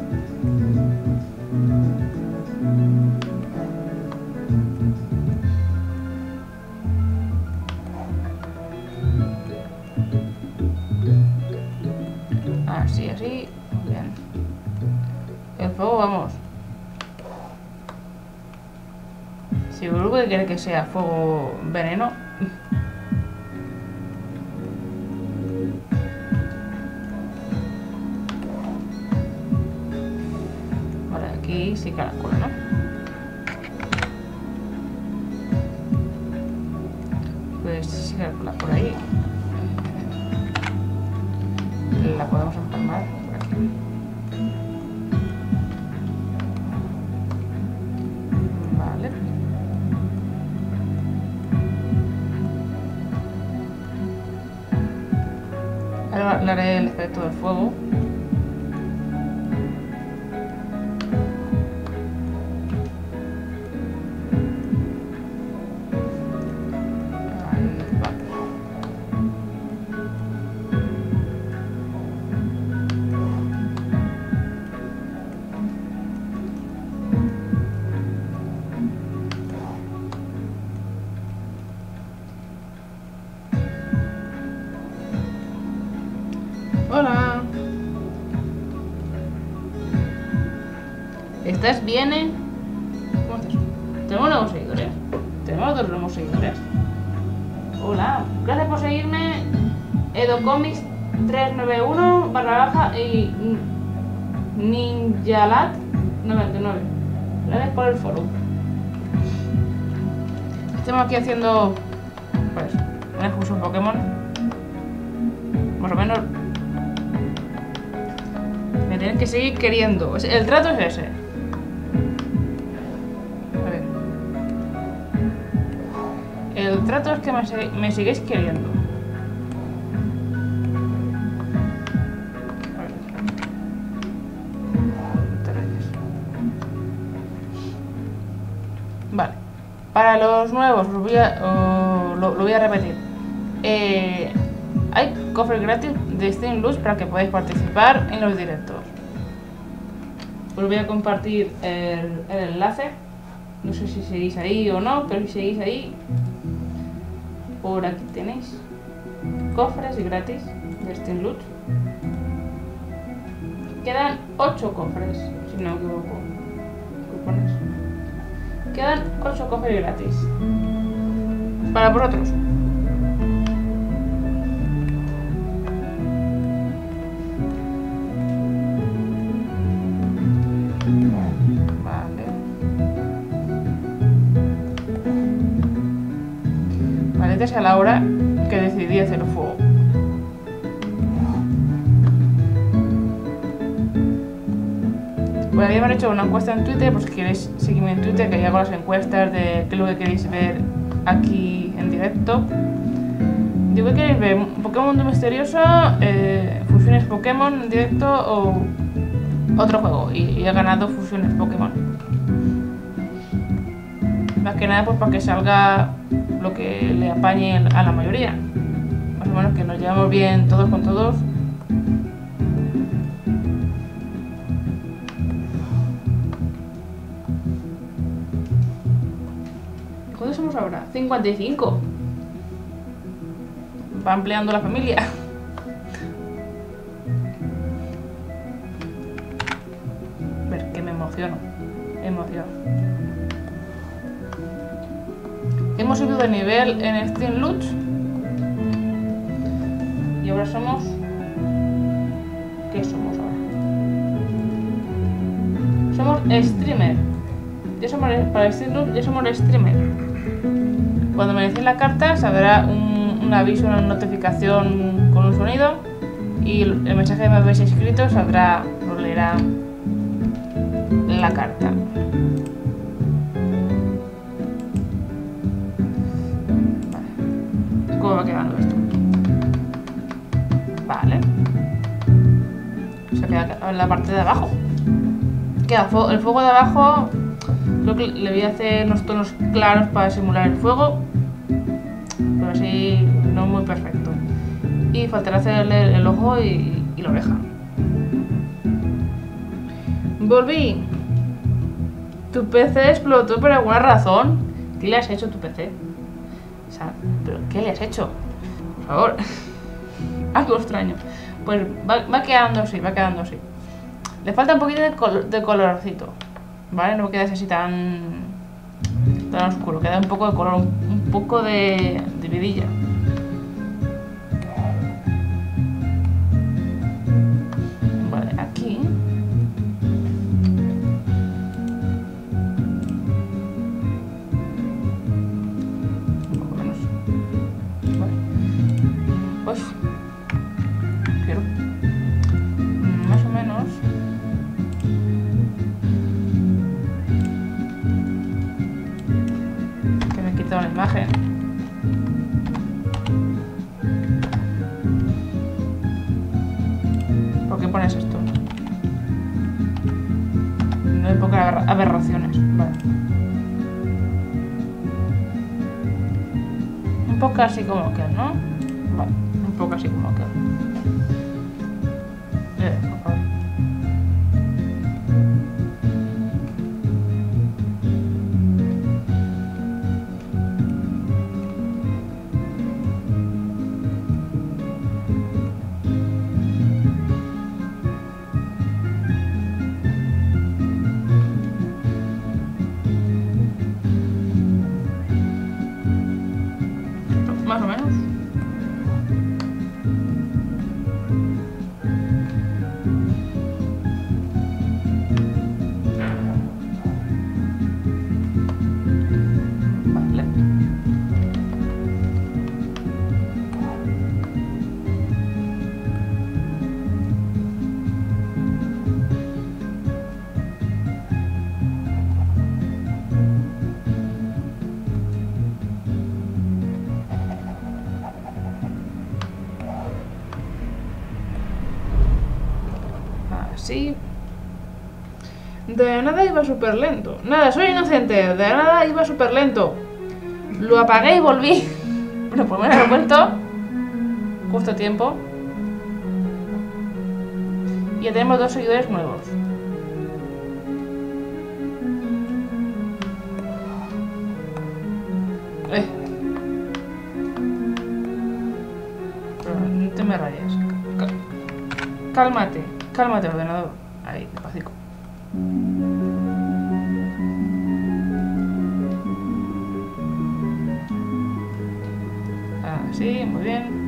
Así, así. Bien. El fuego, vamos. Si vuelvo que quiere que sea fuego veneno. Vale, aquí sí calcula, ¿no? Pues sí calcula por ahí. La podemos empalmar por aquí. Vale. Ahora le haré el efecto del fuego. Hola. ¿Estás bien, eh? ¿Cómo estás? Tenemos nuevos seguidores. Tenemos dos nuevos seguidores. Hola. Gracias por seguirme. Edocomics trescientos noventa y uno barra baja y Ninjalat noventa y nueve. Gracias por el follow. Estamos aquí haciendo pues una excursión Pokémon. Más o menos. Me tienen que seguir queriendo. El trato es ese. A ver. El trato es que me, me sigáis queriendo. A ver. Vale. Para los nuevos, lo voy a, oh, lo, lo voy a repetir. Eh, hay cofres gratis de Steam Luz para que podáis participar en los directos. Os voy a compartir el, el enlace. No sé si seguís ahí o no, pero si seguís ahí, por aquí tenéis cofres gratis de Steam Luz. Quedan ocho cofres, si no me equivoco. Cupones. Quedan ocho cofres gratis para vosotros. meterse a la hora que decidí hacer el fuego. Bueno, habíamos hecho una encuesta en Twitter, por si queréis seguirme en Twitter, que ya hago las encuestas de qué es lo que queréis ver aquí en directo. Digo, ¿qué queréis ver? ¿Pokémon Mundo Misterioso? Eh, ¿Fusiones Pokémon en directo o otro juego? Y, y he ganado Fusiones Pokémon. Más que nada pues para que salga lo que le apañe a la mayoría. Más o menos que nos llevamos bien todos con todos. ¿Cuántos somos ahora? cincuenta y cinco. Va ampliando la familia. A ver, que me emociono. Me emociono. Hemos subido de nivel en Steam Loot. Y ahora somos... ¿Qué somos ahora? Somos streamer. Ya somos, para Steam Loot ya somos streamer. Cuando me decís la carta saldrá un, un aviso, una notificación con un sonido. Y el mensaje que me habéis escrito saldrá, lo leerá la carta. Vale. ¿Cómo va quedando esto? Vale. Se queda en la parte de abajo. Queda el fuego de abajo. Creo que le voy a hacer unos tonos claros para simular el fuego. Pero así no muy perfecto. Y faltará hacerle el ojo y, y la oreja. Volví. Tu P C explotó por alguna razón. ¿Qué le has hecho a tu P C? O sea, ¿pero qué le has hecho? Por favor. Algo extraño. Pues va, va quedando así, va quedando así. Le falta un poquito de, col de colorcito. ¿Vale? No queda así tan, tan oscuro. Queda un poco de color, un, un poco de, de vidilla. Vale, aquí. Un poco menos. Vale. Pues. Quiero. Más o menos. La imagen. ¿Por qué pones esto? No hay pocas aberraciones. Vale. Un poco así como que, ¿no? Vale, un poco así como que. Eh, por favor. Más o menos. Vale. Así. De nada iba súper lento. Nada, soy inocente. De nada iba súper lento. Lo apagué y volví. Bueno, pues me he vuelto. Justo a tiempo. Y ya tenemos dos seguidores nuevos. Eh. Pero no te me rayes. Cálmate. Cálmate, ordenador. Ahí, despacito. Así, muy bien.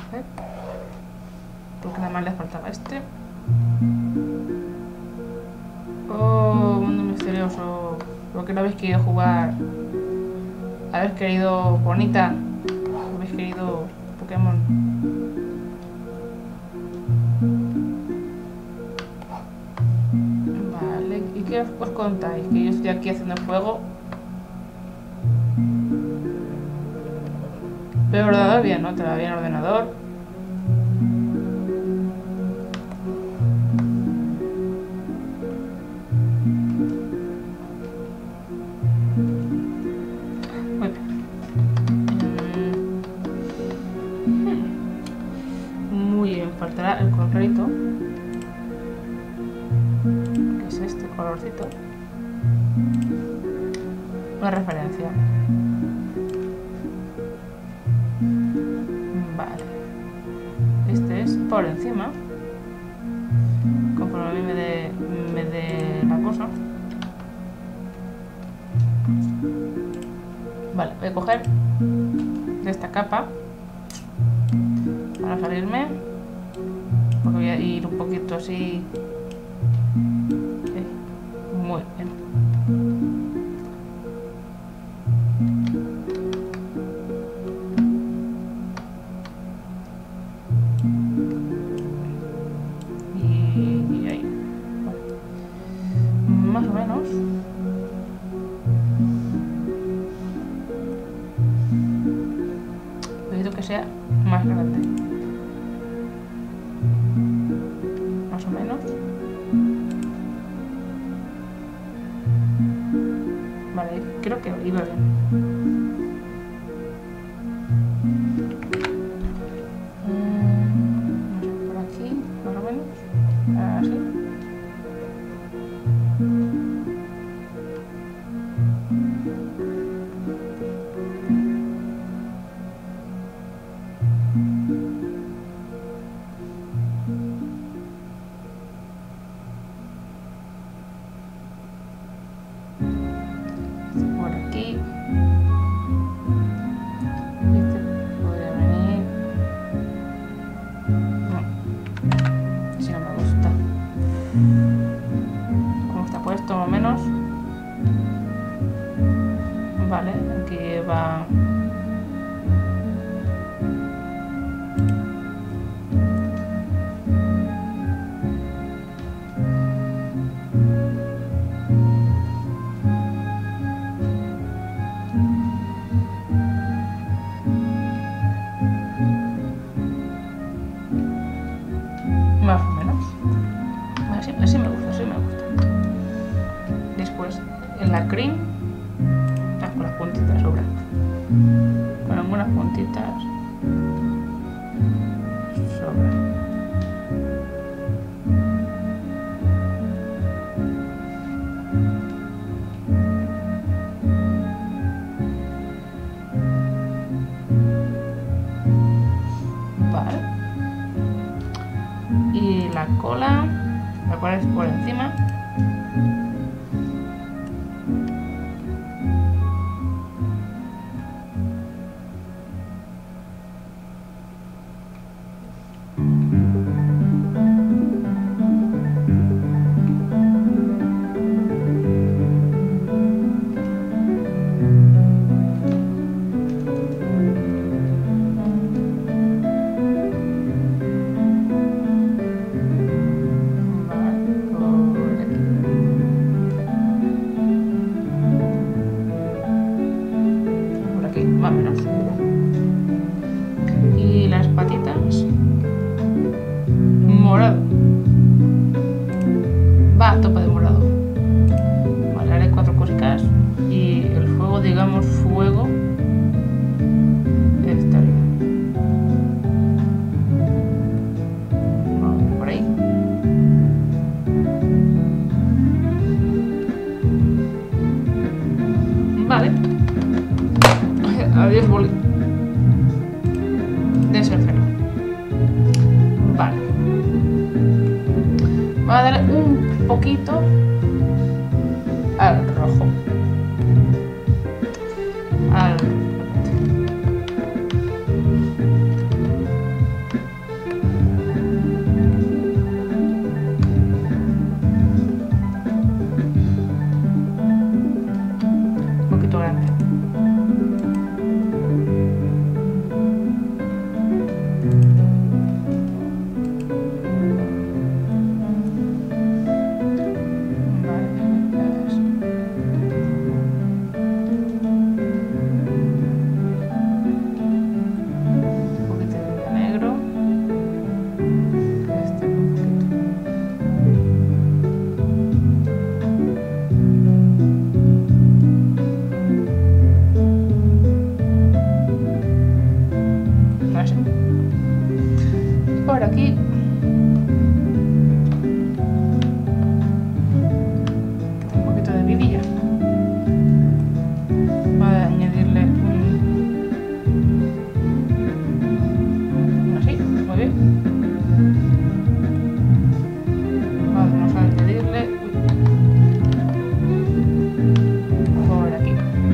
ver. Porque nada más le faltaba este. Oh, mundo misterioso. ¿Por qué no habéis querido jugar? ¿Habéis querido bonita? ¿Habéis querido Pokémon? Vale, ¿y qué os, os contáis? Que yo estoy aquí haciendo el juego. Pero el ordenador bien, ¿no? Te va bien el ordenador. Muy bien. Mm. Muy bien, faltará el colorito. Que es este colorcito. Una referencia. Vale. Este es por encima. Conforme a mí me dé me dé la cosa. Vale, voy a coger de esta capa para salirme. Porque voy a ir un poquito así. Muy bien. Y ahí. Vale. Más o menos. Necesito que sea más grande. Más o menos. Vale, creo que iba bien. Mm, por aquí, más o menos. Así. Por aquí. Este podría venir. No. Si no me gusta. Como está puesto más o menos. Vale, aquí va. Más o menos. Así, así me gusta, así me gusta. Después, en la cream, ah, con las puntitas sobra. Con algunas puntitas sobra. Vale. Y la cola, la cual es por encima. Más o menos. Y las patitas morado. Va a tope de morado. Vale, haré cuatro cositas. Y el fuego, digamos, fuego está arriba. Vale, por ahí. Vale. Adiós, boli. De ser cero. Vale. Voy a darle un poquito al rojo. Al... poquito grande. Por aquí un poquito de vidilla. Voy a añadirle un... así, muy bien. Vamos a añadirle por aquí.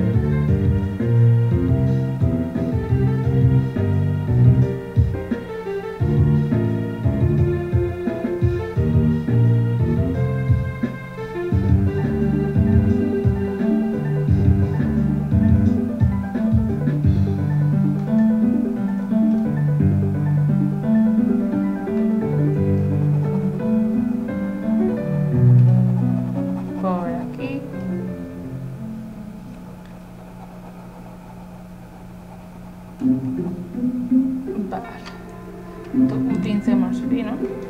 Vale. Un pincel más fino.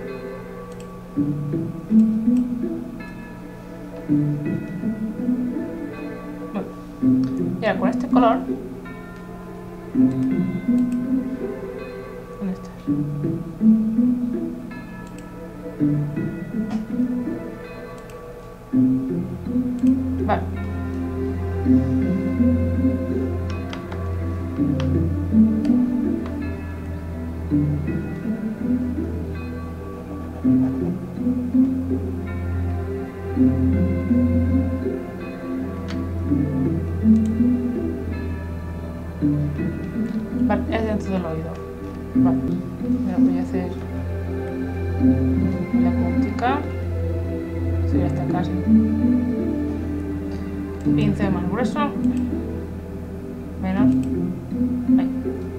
Bueno. Y ahora con este color. ¿Dónde estás? Vale. Vale, es dentro del oído. Vale, ahora voy a hacer la puntica. Sí, ya está casi. Pincel más grueso. Menos. Ahí.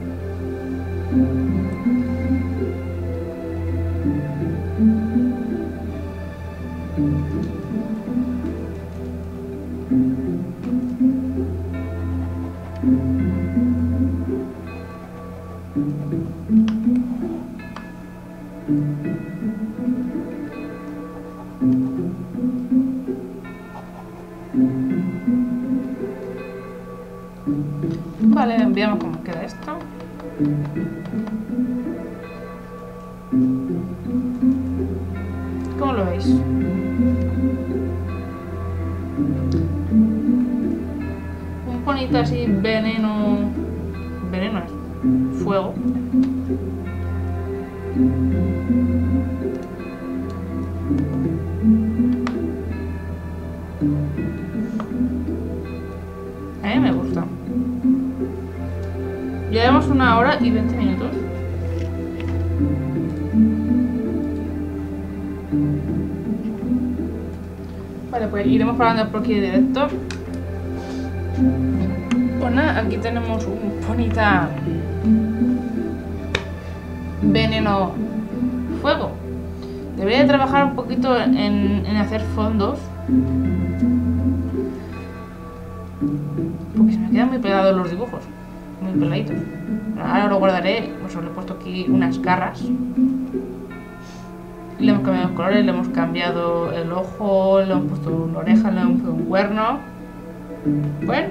Vale, veamos cómo queda esto. ¿Cómo lo veis? Un bonito así, veneno. Veneno es fuego. A mí me gusta. Llevamos una hora y veinte minutos. Vale, pues iremos parando por aquí de directo. Pues nada, aquí tenemos un bonita veneno fuego. Debería de trabajar un poquito en, en hacer fondos, porque se me quedan muy pegados los dibujos, muy peladitos. Ahora lo guardaré, pues le he puesto aquí unas garras. Le hemos cambiado los colores, le hemos cambiado el ojo, le hemos puesto una oreja, le hemos puesto un cuerno. Bueno,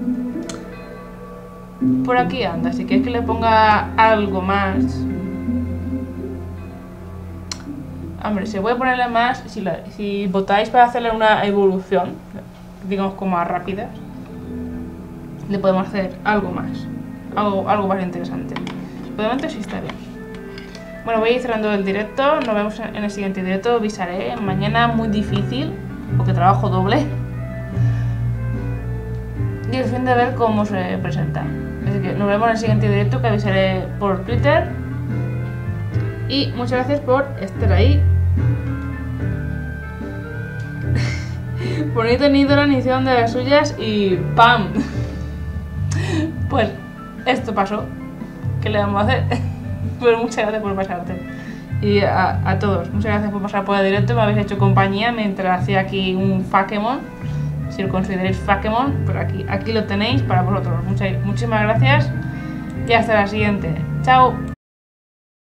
por aquí anda. Si queréis que le ponga algo más, hombre, se puede ponerle más si, la, si votáis para hacerle una evolución, digamos como más rápida. Le podemos hacer algo más, algo, algo más interesante. Por el momento sí está bien. Bueno, voy a ir cerrando el directo. Nos vemos en el siguiente directo. Avisaré. Mañana muy difícil, porque trabajo doble. Y el fin de ver cómo se presenta. Así que nos vemos en el siguiente directo, que avisaré por Twitter. Y muchas gracias por estar ahí. Bonito Nidoran hicieron de las suyas y ¡pam! Pues esto pasó. ¿Qué le vamos a hacer? Pues muchas gracias por pasarte. Y a, a todos, muchas gracias por pasar por el directo. Me habéis hecho compañía mientras hacía aquí un Fakemon. Si lo consideráis Fakemon, pero aquí, aquí lo tenéis para vosotros. Muchas, muchísimas gracias y hasta la siguiente. Chao.